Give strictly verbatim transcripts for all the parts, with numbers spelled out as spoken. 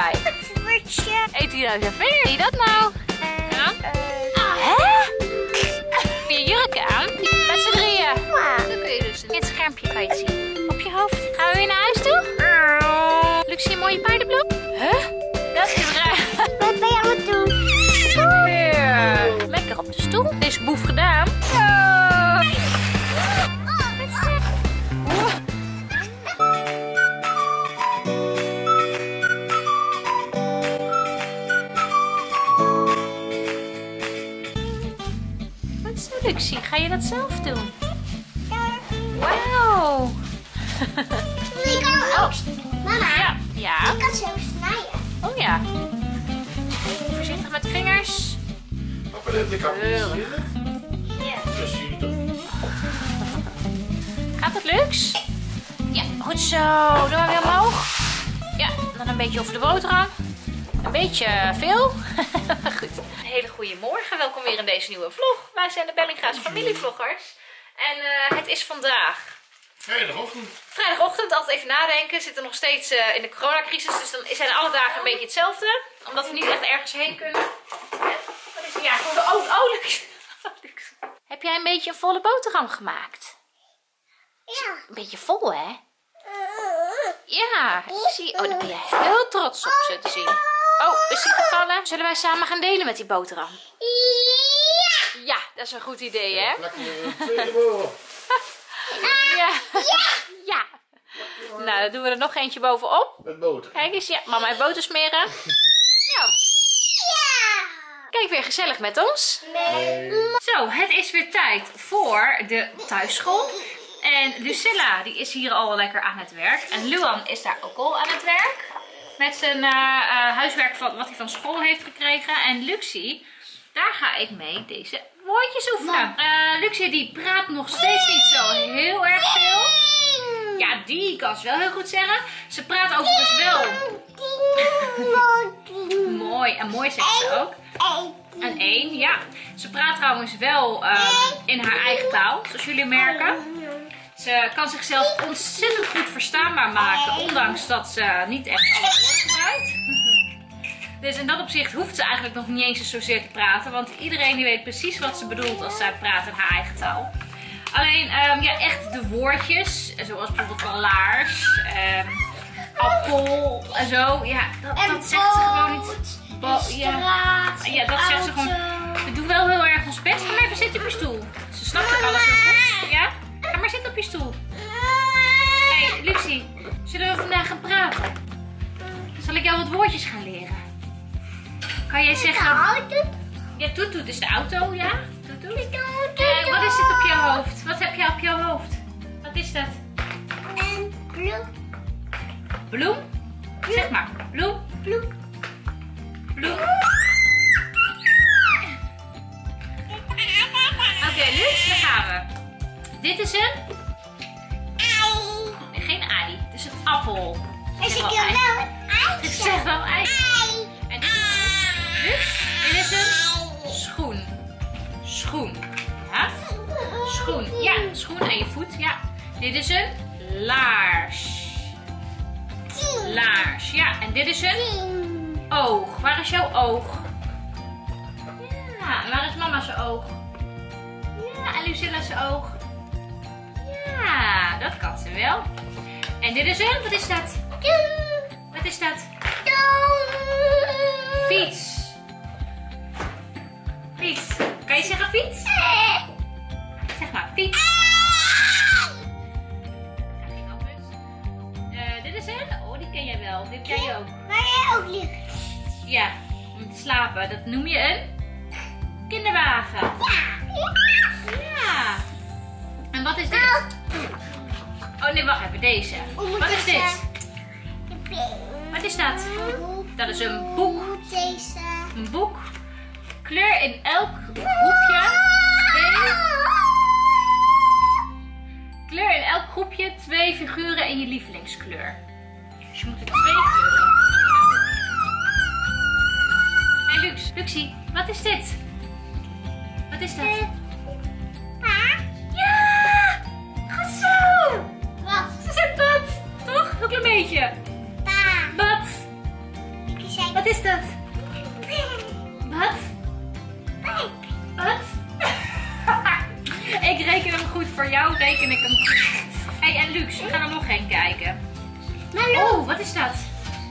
bij. Eet hij nou zijn vinger? Zie je dat nou? Ja? Hè? Heb je jurk aan? Met z'n drieën. Dan kun je dus in het schermpje kan je het zien. Op je hoofd. Gaan we weer naar huis toe? Luxie, een mooie paardenbloem? Huh? Dat is raar. Wat ben je aan het doen? Weer. Lekker op de stoel. Deze boef gedaan. Wat is dat, Luxie? Ga je dat zelf doen? Wauw. Ik kan ook doen. Mama, Ja. Ja. ik kan zo snijden. Oh ja. Voorzichtig met de vingers. Papa, dat ik kan Heel. Ja. Gaat het, Lux? Ja, goed zo. Doe maar weer omhoog. Ja, dan een beetje over de boterham. Een beetje veel. Goed. Een hele goede morgen. Welkom weer in deze nieuwe vlog. Wij zijn de Bellinga's familievloggers. En uh, het is vandaag Vrijdagochtend. vrijdagochtend. Altijd even nadenken. We zitten nog steeds uh, in de coronacrisis. Dus dan zijn alle dagen een beetje hetzelfde. Omdat we niet echt ergens heen kunnen. Wat is er? Ja, gewoon de oh, oh, Lux. Lux. Heb jij een beetje een volle boterham gemaakt? Ja. Een beetje vol, hè? Ja, ik zie. Oh, daar ben je heel trots op, zo te zien. Oh, is die gevallen? Zullen wij samen gaan delen met die boterham? Ja. Ja, dat is een goed idee, hè? Lekker een tweede boven. Ja. Ja. Nou, dan doen we er nog eentje bovenop. Met boter. Kijk eens, ja, mama heeft boter smeren. Ja. Ja. Kijk, weer gezellig met ons. Nee. Zo, het is weer tijd voor de thuisschool. En Lucilla, die is hier al lekker aan het werk. En Luan is daar ook al aan het werk. Met zijn uh, uh, huiswerk van, wat hij van school heeft gekregen. En Luxie, daar ga ik mee deze woordjes oefenen. Uh, Luxie die praat nog steeds niet zo heel erg veel. Ja, die kan ze wel heel goed zeggen. Ze praat overigens wel. Mooi, en mooi zegt ze ook. Een één, ja. Ze praat trouwens wel uh, in haar eigen taal, zoals jullie merken. Ze kan zichzelf ontzettend goed verstaanbaar maken, ondanks dat ze niet echt alle woorden gebruikt. Dus in dat opzicht hoeft ze eigenlijk nog niet eens zozeer te praten, want iedereen die weet precies wat ze bedoelt als zij praat in haar eigen taal. Alleen, um, ja, echt de woordjes, zoals bijvoorbeeld van laars, um, appel en zo, ja, dat, dat zegt ze gewoon niet. Bo ja. ja, dat zegt ze gewoon. We doen wel heel erg ons best. Ga maar even zitten op je stoel. Ze snapt ook alles heel goed. Ja? Ga maar zitten op je stoel. Hé, hey, Luxie, zullen we vandaag gaan praten? Dan zal ik jou wat woordjes gaan leren. Kan jij zeggen... Ja, toet toet is de auto, ja? Toet toet. Uh, wat is dit op je hoofd? Wat heb je op je hoofd? Wat is dat? En bloem. Bloem? Zeg maar. Bloem. Bloem. Bloem. Oké, okay, Lux, daar gaan we. Dit is een... Ei. Nee, geen ei. Het is een appel. Ik zeg wel ei. Ik zeg wel ei. Ei. En dit is, Lux, dit is een schoen. Schoen. Ja? Schoen. Ja, schoen aan je voet. Ja. Dit is een laars. Laars. Ja, en dit is een oog. Waar is jouw oog? Ja, en waar is mama's oog? Ja, en Lucilla's oog. Ja, dat kan ze wel. En dit is een, wat is dat? Wat is dat? Fiets. Fiets. Kan je zeggen fiets? Zeg maar, fiets. Uh, dit is een, oh die ken jij wel. Dit ken je ook. Waar jij ook ligt. Ja, om te slapen. Dat noem je een kinderwagen. Ja. En wat is dit? Oh nee, wacht even. Deze. Wat is dit? Wat is dat? Dat is een boek. Deze. Een boek. Kleur in elk groepje twee. Kleur in elk groepje twee figuren in je lievelingskleur. Dus je moet er twee kleuren. Hé hey Lux, Luxie, wat is dit? Wat is dat? Ja! Goed zo! Wat? Ze zijn bad, toch? Een klein beetje. Pa. Bad. Wat is dat? Wat? Wat? Ik reken hem goed. Voor jou reken ik hem goed. Hé, hey, en Lux, we gaan er nog heen kijken. Oh, wat is dat?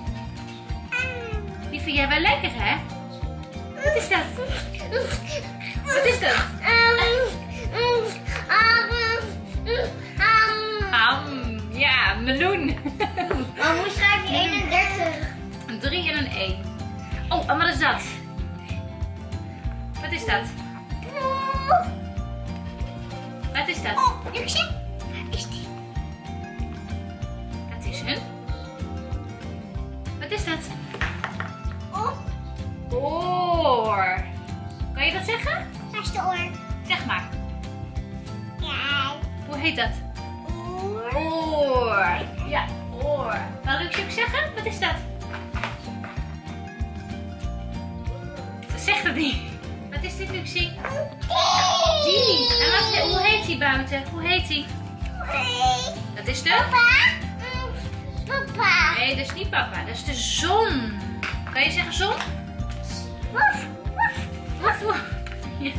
Die vind jij wel lekker, hè? Wat is dat? Wat is dat? Am, ja, meloen. Maar hoe schrijf je eenendertig? Een drie en een één. Oh, en wat is dat? Wat is dat? Wat is dat? Oh, Luxie? Is die? Dat is een. Wat is dat? Oh, Oor. Kan je dat zeggen? daar is de oor. Zeg maar. Ja. Hoe heet dat? Oor. Oor. Ja, oor. Kan Luxie ook zeggen? Wat is dat? Ze zegt het niet. Wat is dit, Luxie? Die. En wat, hoe heet die buiten? Hoe heet die? Dat is de... Papa? Papa. Nee, dat is niet papa. Dat is de zon. Kan je zeggen zon? Woef, woef. Woef, woef. Ja,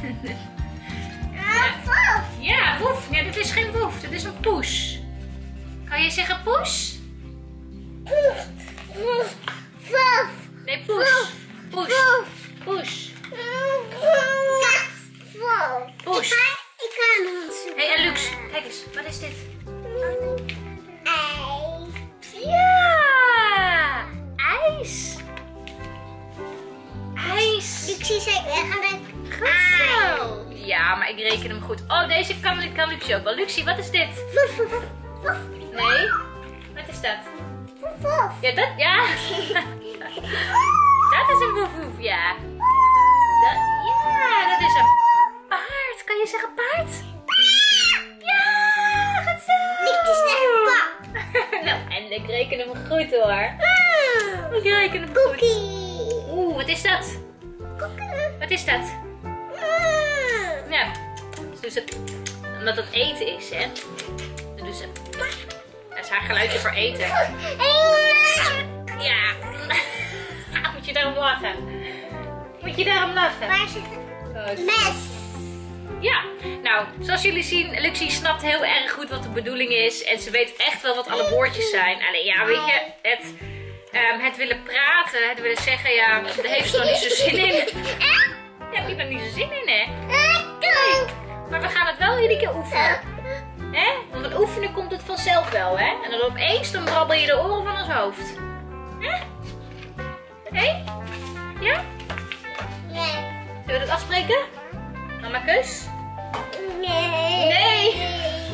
Woef. ja, woef. Ja, dit is geen woef. Dit is een poes. Kan je zeggen poes? Woef. Woef. Woef. Nee, poes. Poes. Woef. Poes. Woef. Poes. Ik ga, ik ga hem zoeken. Hé, hey, en Lux, kijk eens. Wat is dit? Ei. Ja! IJs. IJs. Luxie zei eigenlijk Goed zo. Ja, maar ik reken hem goed. Oh, deze kan, kan Luxie ook wel. Luxie, wat is dit? Woef, woef, woef. Nee. Wat is dat? Woef, woef. Ja, dat, ja. Dat is een woef woef, ja. Dat, ja, dat is een paard. Kan je zeggen paard? Ja, goed zo. Luxie zegt pap. Nou, en ik reken hem goed hoor. Ik reken hem goed. Cookie. Oeh, wat is dat? Cookie. Wat is dat? Mm. Ja, dus het, omdat het eten is, hè. Dus het, dat is haar geluidje voor eten. Ja. Moet je daarom lachen? Moet je daarom lachen? Waar zit het? Mes. Ja, nou, zoals jullie zien, Luxie snapt heel erg goed wat de bedoeling is. En ze weet echt wel wat alle woordjes zijn. Alleen ja, weet je, het, um, het willen praten, het willen zeggen, ja, daar heeft ze nog niet zo zin in. Daar heb je nog niet zo zin in, hè? Nee. Maar we gaan het wel iedere keer oefenen. Hè? Want met oefenen komt het vanzelf wel, hè? En dan opeens, dan brabbel je de oren van ons hoofd. Hè? Hé? Ja? Nee. Zullen we dat afspreken? Mama kus? Nee. Nee.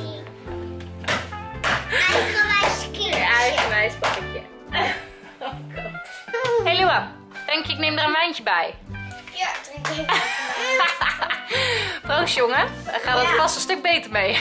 Eigenwijs kindje. Ja, eigenwijs pakketje. Oh god. Hé hey, Lua, denk je ik neem er een wijntje bij? Ja, drink even. Proost jongen, daar gaat het Ja. vast een stuk beter mee.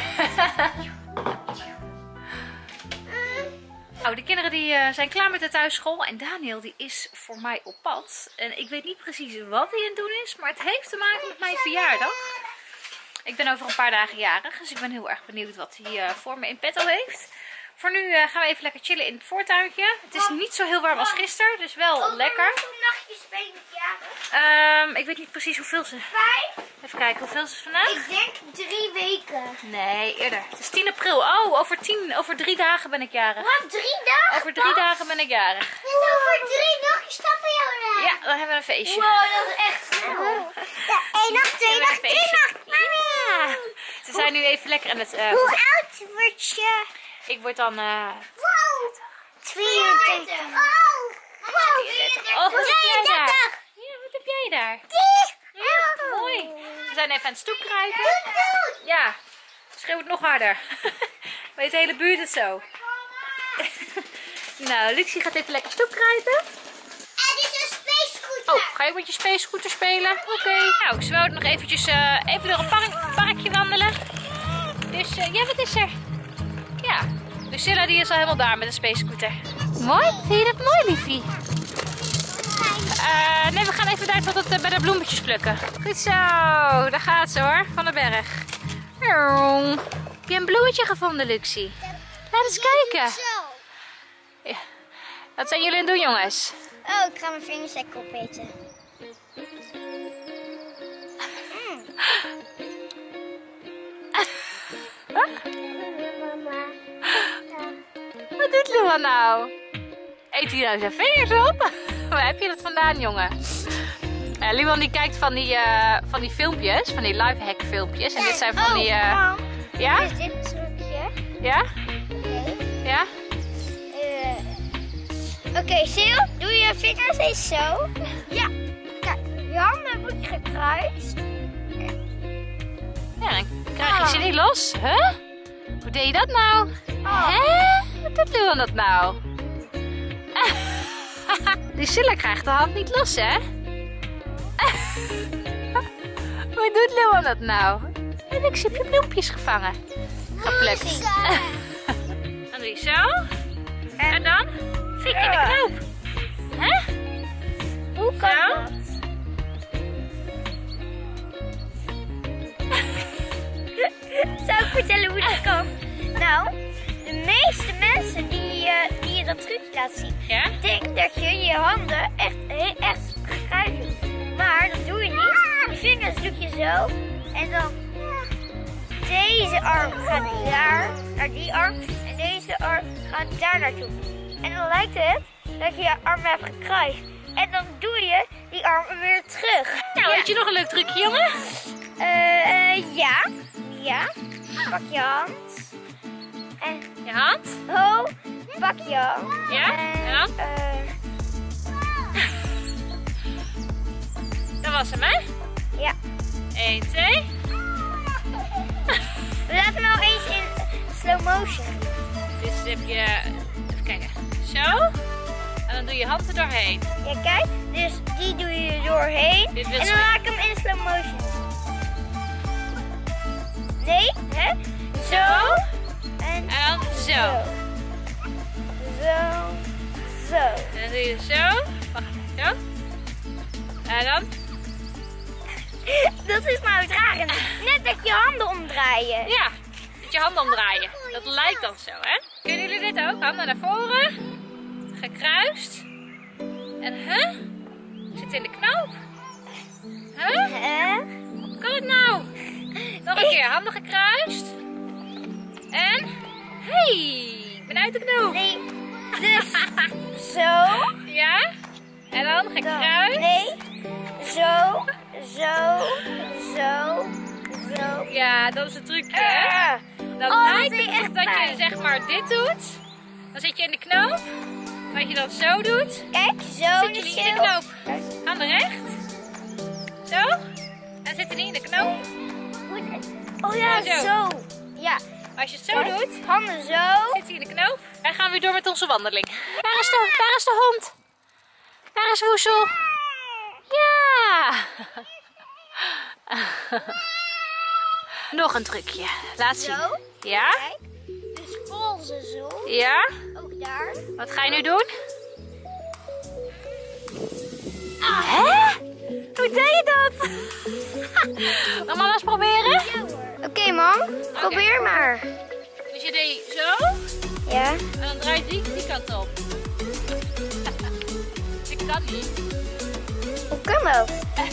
Nou, de kinderen die, uh, zijn klaar met de thuisschool en Daniel die is voor mij op pad. En ik weet niet precies wat hij aan het doen is, maar het heeft te maken met mijn verjaardag. Ik ben over een paar dagen jarig, dus ik ben heel erg benieuwd wat hij uh, voor me in petto heeft. Voor nu uh, gaan we even lekker chillen in het voortuintje. Het is niet zo heel warm als gisteren, dus wel lekker. Hoeveel nachtjes ben je jarig? Um, ik weet niet precies hoeveel ze... Vijf? Even kijken, hoeveel ze vandaag? Ik denk drie weken. Nee, eerder. Het is tien april. Oh, over, tien, over drie dagen ben ik jarig. Wat, drie dagen? Over drie dagen ben ik jarig. Dus over drie nachtjes stappen we jou daar. Ja, dan hebben we een feestje. Wow, dat is echt snel. Ja, één nacht, twee Hebben we nacht, een drie feestje. nacht. Ja. Ze zijn nu even lekker aan het... Uh, Hoe oud word je? ik word dan... Uh, Wow. tweeëndertig. Oh, wow. oh, wat heb jij daar? tweeëndertig. Ja, wat heb jij daar? Die. Ja, mooi. Ze zijn even aan het stoepkruiken. Doet, doet. Ja, schreeuw het nog harder. Weet de hele buurt het zo. Nou, Luxie gaat even lekker stoepkruipen. Het is een space scooter. Oh, ga je met je space scooter spelen? Oké. Okay. Nou, ze wouden nog eventjes uh, even door een park, parkje wandelen. Dus uh, ja, wat is er? Ja, Lucilla die is al helemaal daar met de space scooter. Mooi? Vind je dat mooi, liefie? Uh, nee, we gaan even daar tot het, uh, bij de bloemetjes plukken. Goed zo, daar gaat ze hoor, van de berg. Heb je een bloemetje gevonden, Luxie? Laat eens kijken. Zo. Ja. Wat zijn jullie aan het doen, jongens? Oh, ik ga mijn vingers lekker opeten. Mm. Mama. Wat doet Luan nou? Eet hij nou zijn vingers op? Waar heb je dat vandaan, jongen? Ja, Luan die kijkt van die, uh, van die filmpjes, van die lifehack filmpjes. En dit zijn van die... Uh... Mam, Ja? is dit een trucje? Ja? Oké. Ja? Uh, Oké, okay, Sil, doe je vingers eens zo. Ja. Kijk, je handen moet je gekruist. Ja, dan krijg je ze niet los. Huh? Hoe deed je dat nou? Oh. Hè? Wat doet Luan dat nou? Die Silla krijgt de hand niet los, hè? Hoe doet Luan dat nou? En ik heb je bloempjes gevangen. Geplukt. Dan doe je zo. En dan zit je in de knoop. Hè? Hoe kan Zo. dat? Zou ik vertellen hoe dat kan? Nou, de meeste mensen die, uh, die je dat trucje laten zien, Ja? denken dat je je handen echt, he- echt gekruist doet. Maar dat doe je niet. Je vingers doe je zo. En dan deze arm gaat daar naar die arm. En deze arm gaat daar naartoe. En dan lijkt het dat je je armen hebt gekruist. En dan doe je die armen weer terug. Nou, ja. weet je nog een leuk trucje, jongen? Eh, uh, ja. Ja. Pak je hand. En Je hand. ho, pak je hand. Ja, en dan? eh, Dat was hem, hè? ja. één, twee. Laat me nou eens in slow motion. Dus heb je... Even kijken. Zo. En dan doe je hand er doorheen. Ja, kijk. Dus die doe je er doorheen. Dit En is- dan laat ik hem in slow motion. Nee, hè? Zo. En En dan zo. zo. Zo. Zo. En dan doe je zo. Wacht, zo. En dan? Dat is nou het rare. Net dat je handen omdraaien. Ja. Met je handen omdraaien. Dat lijkt dan zo, hè? Kunnen jullie dit ook? Handen naar voren. Gekruist. En huh? Zit in de knoop. Huh? Hè? Hoe kan het nou? Nog een keer. Handen gekruist. En... Hey! Ik ben uit de knoop. Nee. Dus zo. Ja? En dan Zo. gekruist. Nee. Zo. Zo. Zo. Zo. Ja, dat is het trucje, hè? Ah. Dan Oh, dat lijkt deed het echt dat je pijn. zeg maar dit doet. Dan zit je in de knoop. Maar als je dat zo doet, Kijk, zo. zit je niet in de knoop. Handen recht. Zo. En zit er niet in de knoop. Oh ja, Ja, zo. zo. Ja. Als je het zo doet, Handen zo. zit hij in de knoop. En gaan we weer door met onze wandeling. Daar is de, daar is de hond. Daar is Woesel. Ja. Nog een trucje. Laat zien. Zo. Ja? Kijk. Dus polsen zo. Ja? Ook daar. Wat ga je nu doen? Hè? Hoe deed je dat? Nog maar eens proberen? Oké, okay, mam. Probeer maar. Dus je deed zo Ja. en dan draait die die kant op. Ik kan niet. Hoe kan dat?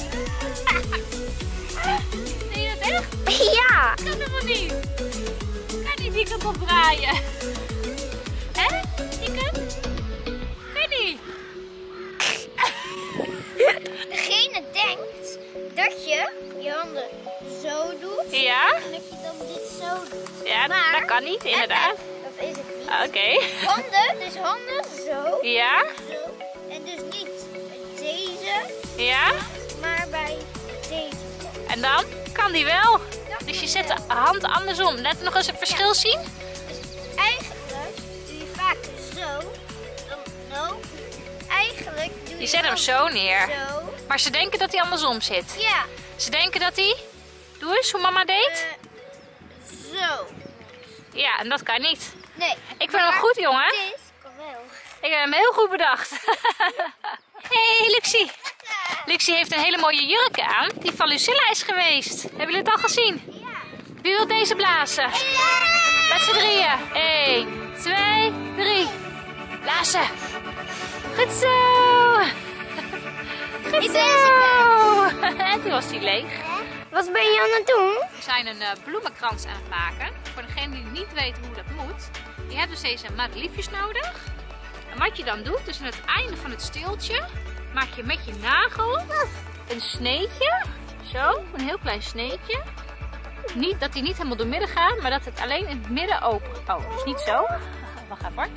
Deed je dat echt? Ja. Dat kan helemaal niet. Kan niet die kant op draaien. Hè? Die kant? Kan niet. Degene denkt dat je je handen zo doet. Ja? En dat je dan dit zo doet. Ja, Maar- dat kan niet, inderdaad. Dat is het niet. Oké. Handen, dus handen zo. Ja? Zo. En dus niet deze, Ja? maar bij deze. En dan kan die wel. Dus je zet de hand andersom. Net nog eens het verschil zien. Dus eigenlijk doe je vaak zo. Dan no. Eigenlijk doe je Je zet hem dan zo neer. Zo. Maar ze denken dat hij andersom zit. Ja. Ze denken dat hij... Doe eens hoe mama deed. Eh, zo. Ja, en dat kan niet. Nee. Ik vind hem goed, jongen. Dit kan wel. Ik heb hem heel goed bedacht. Hé, hey, Luxie. Luxie heeft een hele mooie jurk aan. Die van Lucilla is geweest. Hebben jullie het al gezien? Ja. Wie wil deze blazen? Met z'n drieën. één, twee, drie. Blazen. Goed zo. Ik Zo! En toen was die leeg. Wat ben je aan het doen? We zijn een uh, bloemenkrans aan het maken. Voor degene die niet weet hoe dat moet. Je hebt dus deze madeliefjes nodig. En wat je dan doet, dus aan het einde van het steeltje, maak je met je nagel een sneetje. Zo, een heel klein sneetje. Niet, dat die niet helemaal door midden gaat, maar dat het alleen in het midden open. Oh, dus niet zo. Wacht even hoor.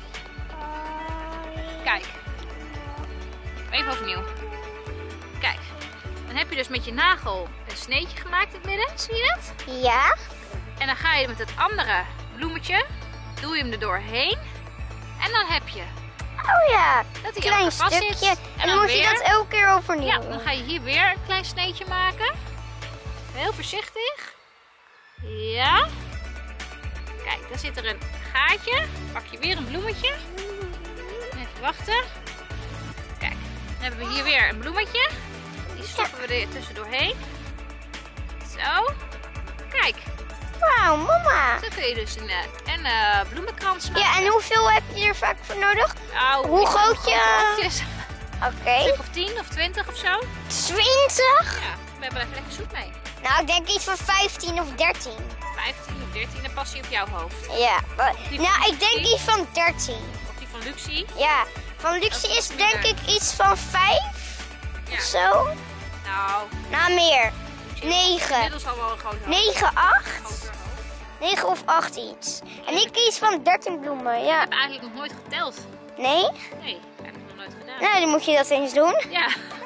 Kijk. Even overnieuw. Kijk. Dan heb je dus met je nagel een sneetje gemaakt in het midden. Zie je dat? Ja. En dan ga je met het andere bloemetje, doe je hem er doorheen. En dan heb je Oh ja. dat hij Klein vast stukje. zit. En dan moet je dat elke keer overnieuw. Ja, dan ga je hier weer een klein sneetje maken. Heel voorzichtig. Ja. Kijk, dan zit er een gaatje. Pak je weer een bloemetje. Even wachten. Kijk, dan hebben we hier weer een bloemetje. Die stoppen we er tussendoorheen. Zo. Kijk, Wauw, mama. zo kun je dus een, uh, een uh, bloemenkrans maken. Ja, en hoeveel heb je er vaak voor nodig? Nou, Hoe ik heb groot je- grote hokjes. Oké. Of tien of twintig of zo. twintig? Ja, we hebben er even lekker zoet mee. Nou, ik denk iets van vijftien of dertien. vijftien of dertien, dan past hij op jouw hoofd. Ja. wa- Die Nou, van ik denk Lucie? iets van dertien. Of die van Lucie. Ja. Van Lucie Dat is is denk minder. ik iets van vijf. Ja. Zo. Nou, Nou, meer. Lucie Negen. inmiddels al wel een groot hoofd. negen, acht. Groter hoofd. negen of acht iets. En ik iets van dertien bloemen, ja. Ik heb eigenlijk nog nooit geteld. Nee? Nee, eigenlijk nog nooit gedaan. Nou, dan moet je dat eens doen. Ja.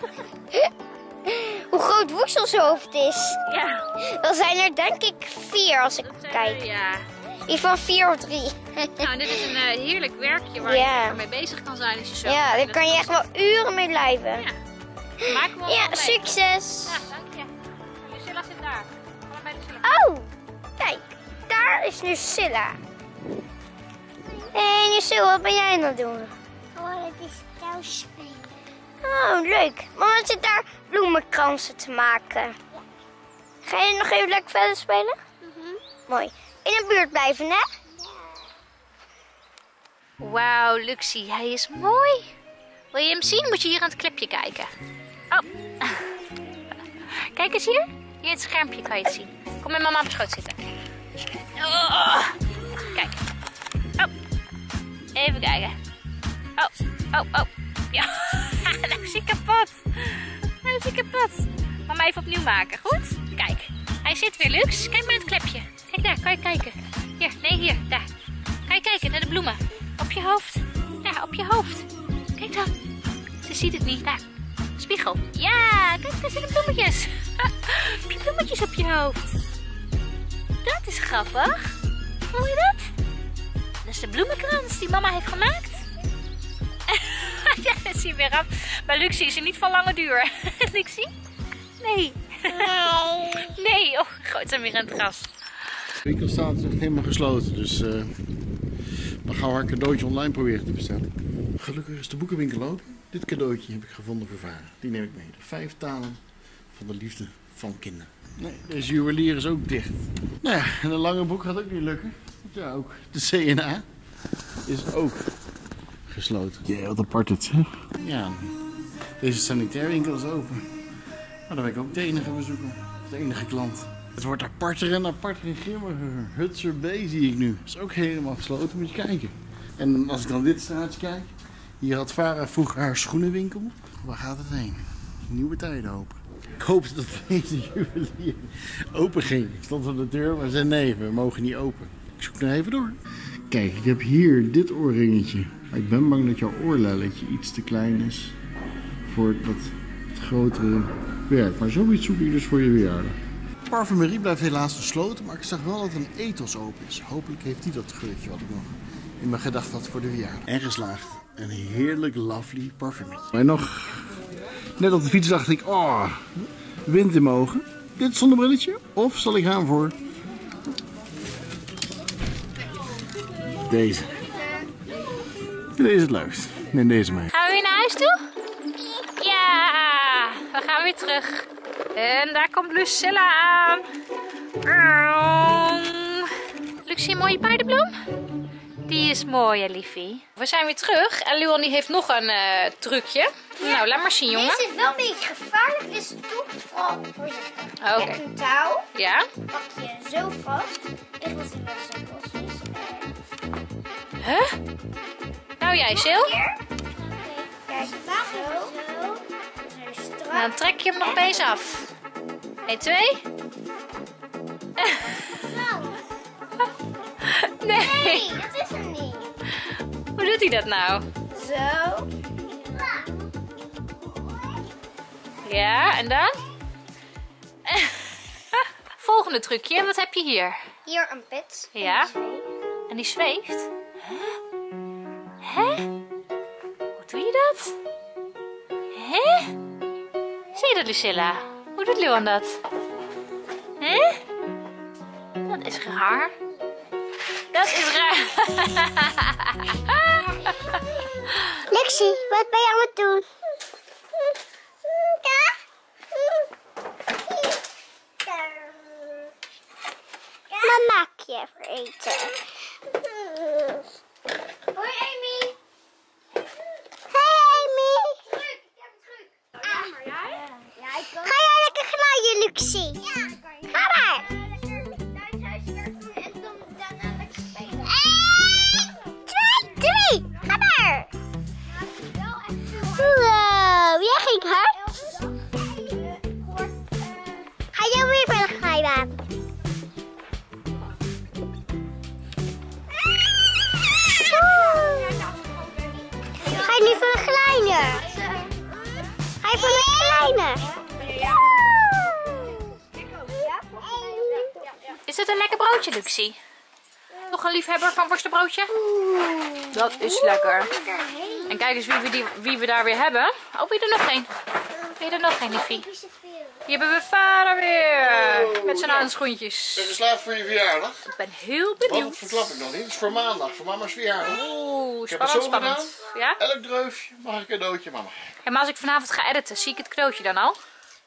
Hoe groot Woestelshoofd is. Ja. Dan zijn er denk ik vier als ik Dat, eh, kijk. Ja. Iets van vier of drie. Nou, dit is een uh, heerlijk werkje waar Ja. je mee bezig kan zijn als je zo. Ja, daar kan je echt wel uren mee blijven. Ja. Maak hem wel Ja, mee. succes. Ja, dank je. Lucilla zit daar. Kom maar bij Lucilla. Oh, kijk. Daar is nu Silla. Hé, Lucilla, wat ben jij aan het doen? Oh, het is thuis spelen. Oh, leuk. Mama zit daar bloemenkransen te maken. Ga je nog even lekker verder spelen? Mooi. In de buurt blijven, hè? Wauw, Luxie, hij is mooi. Wil je hem zien? Moet je hier aan het clipje kijken. Oh. Kijk eens hier. Hier in het schermpje kan je het zien. Kom met mama op schoot zitten. Oh. Kijk. Oh. Even kijken. Oh, oh, oh. Ja, nou is hij kapot. Nou is hij kapot. Mama even opnieuw maken, goed? Kijk, hij zit weer, Lux. Kijk maar het klepje. Kijk daar, kan je kijken. Hier, nee, hier, daar. Kan je kijken naar de bloemen. Op je hoofd. Daar, op je hoofd. Kijk dan. Ze ziet het niet. Daar. Spiegel. Ja, kijk, daar zitten bloemetjes. Heb je bloemetjes op je hoofd? Dat is grappig. Voel je dat? Dat is de bloemenkrans die mama heeft gemaakt. Ja, dat zie je weer af. Maar Luxie is er niet van lange duur. Luxie? Nee. Nee. Nee, oh, gooit hem weer aan het gras. De winkel staat echt helemaal gesloten, dus uh, dan gaan we haar cadeautje online proberen te bestellen. Gelukkig is de boekenwinkel open. Dit cadeautje heb ik gevonden voor Vara. Die neem ik mee. De vijf talen van de liefde van kinderen. Nee, deze juwelier is ook dicht. Nou ja, en een lange boek gaat ook niet lukken. Ja, ook de C N A is ook gesloten. Ja, wat apart het, hè? Ja, deze sanitairwinkel is open. Maar dan ben ik ook de enige bezoeker. De enige klant. Het wordt aparter en aparter en grimmiger. Hutser B zie ik nu. Dat is ook helemaal gesloten, moet je kijken. En als ik dan dit straatje kijk. Hier had Vara vroeger haar schoenenwinkel. Waar gaat het heen? Nieuwe tijden open. Ik hoopte dat deze juwelier open ging. Ik stond aan de deur, maar zei nee, we mogen niet open. Ik zoek nog even door. Kijk, ik heb hier dit oorringetje. Ik ben bang dat jouw oorlelletje iets te klein is voor het wat grotere werk. Maar zoiets zoek ik dus voor je verjaardag. De parfumerie blijft helaas gesloten, maar ik zag wel dat er een ethos open is. Hopelijk heeft die dat geurtje wat ik nog in mijn gedachten had voor de verjaardag. En geslaagd. Een heerlijk lovely parfumetje. Maar nog, net op de fiets dacht ik, oh, wind in mijn ogen. Dit zonnebrilletje? Of zal ik gaan voor deze? Deze is het leukst. Neem deze mee. Gaan we weer naar huis toe? Ja, we gaan weer terug. En daar komt Lucilla aan. Luxie, een mooie paardenbloem? Die is mooi, hè, liefie. We zijn weer terug en Luan die heeft nog een uh, trucje. Ja. Nou, laat maar zien, jongen. Deze is wel een beetje gevaarlijk, dus doe het vooral voorzichtig. Oké. Okay. Je hebt een touw. Ja. Pak je zo vast. Ik wil zien wat zo vast is. Huh? Nou jij, Sil? Kijk, zo. Zo. Strak. Nou, dan trek je hem nog eens af. één, twee. Nee. Nee, dat is hem niet. Hoe doet hij dat nou? Zo. Ja, en dan? Volgende trucje, wat heb je hier? Hier een pit. Ja. En die zweeft? Hè? Hè? Hoe doe je dat? Hè? Zie je dat, Lucilla? Hoe doet Luan dat? Hè? Dat is raar. Dat is raar. Lexie, wat ben je aan het doen? Wat maak je voor eten? Hoi Amy. Hey Amy. Druk, ik heb een truc. Ah, maar jij? Ja, ik kan. Ga jij lekker glijden, Luxie? Ja, dat kan je. Ga maar. Lekker thuishuiswerk doen en dan daarna lekker spelen. één, twee, drie. Ga maar. Ja, het is wel echt veel. Wow, jij ging hard. Hoort, Ga jij weer verder glijden? Ga je nu van een kleine? Ga je van een kleine? Is het een lekker broodje, Luxie? Nog een liefhebber van worstenbroodje? Dat is lekker. En kijk eens wie we, die, wie we daar weer hebben. Oh, wie er nog geen? Wie er nog geen, liefie? Hier hebben we vader weer. Met zijn handschoentjes. Ben je geslaagd voor je verjaardag? Ik ben heel Wat benieuwd. verklap ik nog niet. Het is voor maandag, voor mama's verjaardag. Oeh, Ik heb het spannend, zo spannend. Ja? Elk dreufje mag een cadeautje, mama. En maar als ik vanavond ga editen, zie ik het cadeautje dan al?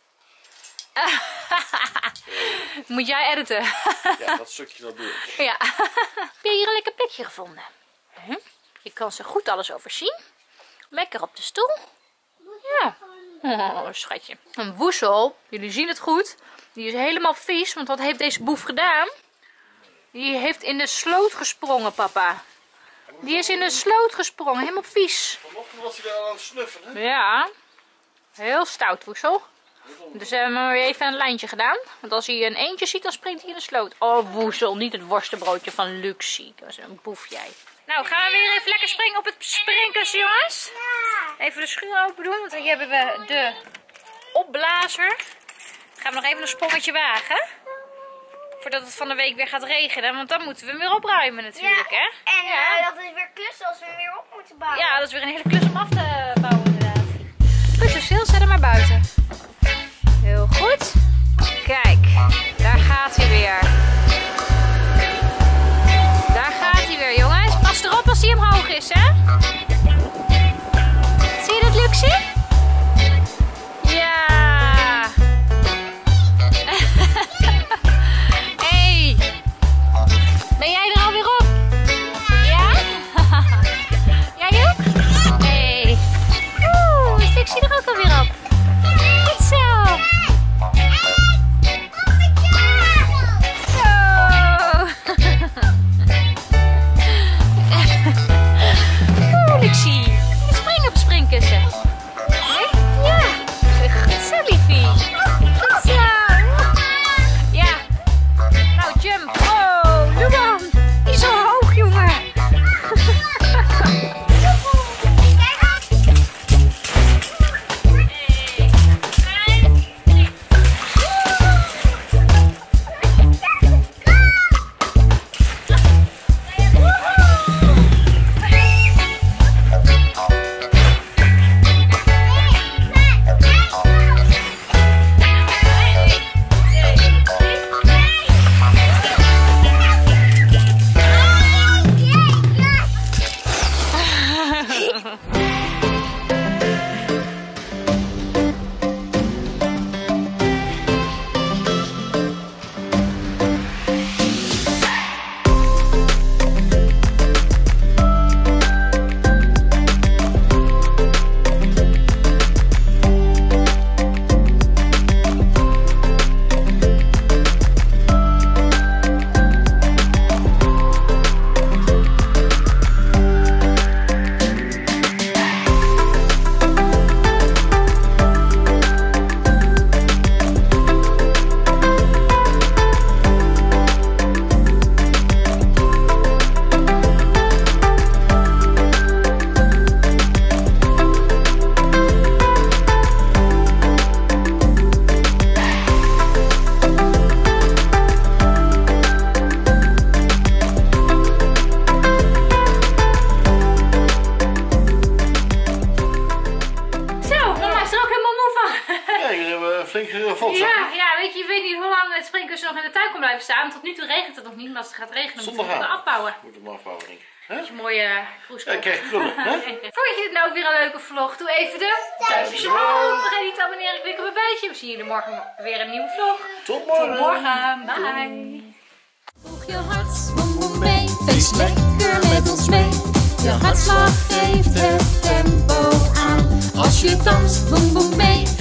Moet jij editen? Ja, dat stukje dat doe ik. Ja. Heb je hier een lekker plekje gevonden? Hm? Je kan ze goed alles overzien. Lekker op de stoel. Ja. Oh, schatje. Een woezel, jullie zien het goed. Die is helemaal vies, want wat heeft deze boef gedaan? Die heeft in de sloot gesprongen, papa. Die is in de sloot gesprongen, helemaal vies. Vanochtend was hij daar aan het snuffen, hè? Ja. Heel stout, woezel. Dus hebben we weer even een lijntje gedaan. Want als hij een eentje ziet, dan springt hij in de sloot. Oh, woezel, niet het worstenbroodje van Luxie. Dat is een boef jij. Nou, gaan we weer even lekker springen op het springkussen, jongens. Even de schuur open doen, want hier hebben we de opblazer. Dan gaan we nog even een sprongetje wagen. Voordat het van de week weer gaat regenen. Want dan moeten we hem weer opruimen natuurlijk, hè? En Ja. uh, dat is weer klussen als we hem weer op moeten bouwen. Ja, dat is weer een hele klus om af te bouwen inderdaad. Goed zo, Sil, zet hem maar buiten. Heel goed. Kijk, daar gaat hij weer. Daar gaat hij weer, jongens. Pas erop als hij omhoog is, hè? Zie je dat, Luxie? Ja. Hey. Ben jij er alweer op? Ja? Jij ook? Hey. Oeh, is Luxie er ook alweer op? Goed zo. Oeh, Luxie. Je springt op springkussen. Nee? Ja. Goed zo, liefie. Goed zo. Ja. Nou, jump. Oh, Luan. Die is zo hoog, jongen. sprinkleren valt. Ja, ja, weet je, je weet niet hoe lang het springkussen nog in de tuin kan blijven staan. Tot nu toe regent het nog niet, maar als het gaat regenen moet je het afbouwen. Moet hem afbouwen, denk ik. Dat is een mooie kroeskop. Ja, krijg je krullen, hè? Vond je dit nou ook weer een leuke vlog? Doe even de duimpjes omhoog. Vergeet niet te abonneren, klik op het belletje. We zien jullie morgen weer een nieuwe vlog. Tot morgen. Tot morgen. Bye. Voeg je hart, boem boem mee. Feest lekker met ons mee. Je hartslag geeft het tempo aan. Als je danst, boem boem mee.